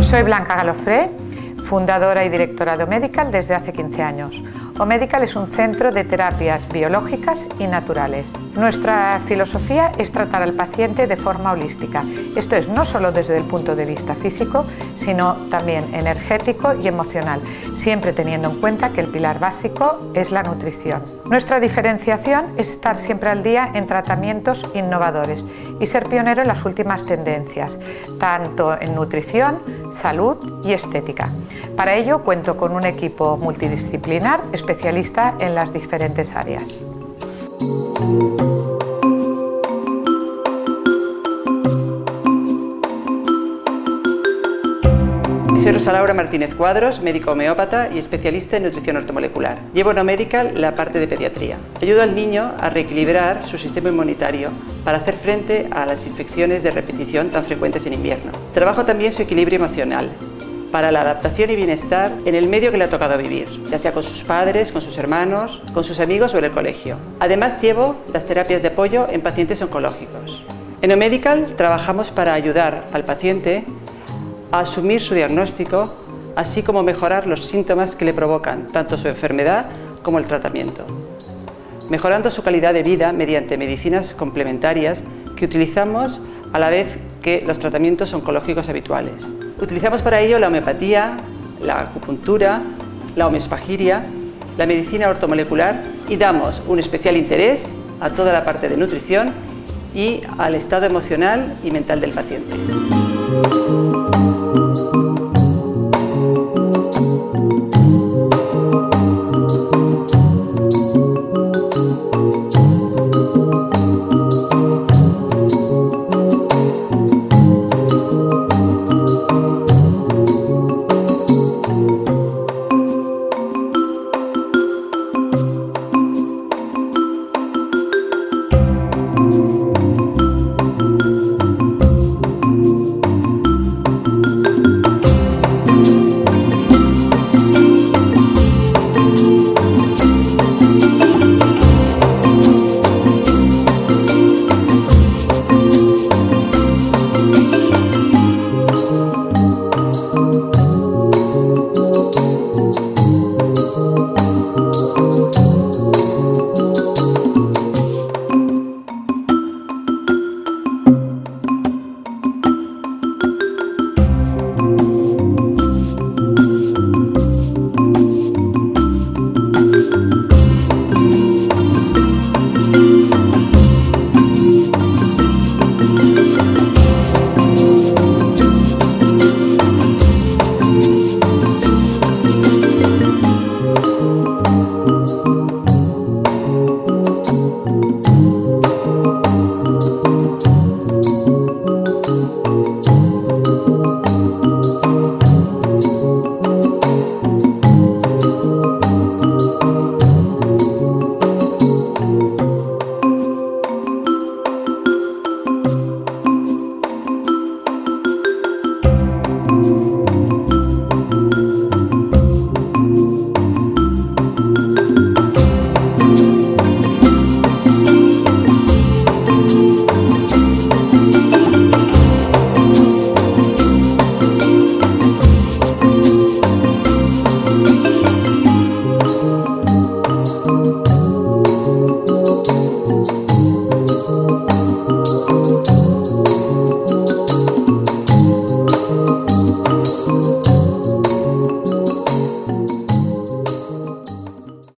Soy Blanca Galofré, fundadora y directora de Omedical desde hace 15 años. Omedical es un centro de terapias biológicas y naturales. Nuestra filosofía es tratar al paciente de forma holística. Esto es no solo desde el punto de vista físico, sino también energético y emocional, siempre teniendo en cuenta que el pilar básico es la nutrición. Nuestra diferenciación es estar siempre al día en tratamientos innovadores y ser pionero en las últimas tendencias, tanto en nutrición, salud y estética. Para ello cuento con un equipo multidisciplinar especialista en las diferentes áreas. Soy Rosa Laura Martínez Cuadros, médico homeópata y especialista en nutrición ortomolecular. Llevo en Omedical la parte de pediatría. Ayudo al niño a reequilibrar su sistema inmunitario para hacer frente a las infecciones de repetición tan frecuentes en invierno. Trabajo también su equilibrio emocional, para la adaptación y bienestar en el medio que le ha tocado vivir, ya sea con sus padres, con sus hermanos, con sus amigos o en el colegio. Además, llevo las terapias de apoyo en pacientes oncológicos. En Omedical trabajamos para ayudar al paciente a asumir su diagnóstico, así como mejorar los síntomas que le provocan tanto su enfermedad como el tratamiento, mejorando su calidad de vida mediante medicinas complementarias que utilizamos a la vez que los tratamientos oncológicos habituales. Utilizamos para ello la homeopatía, la acupuntura, la homeospagiria, la medicina ortomolecular y damos un especial interés a toda la parte de nutrición y al estado emocional y mental del paciente.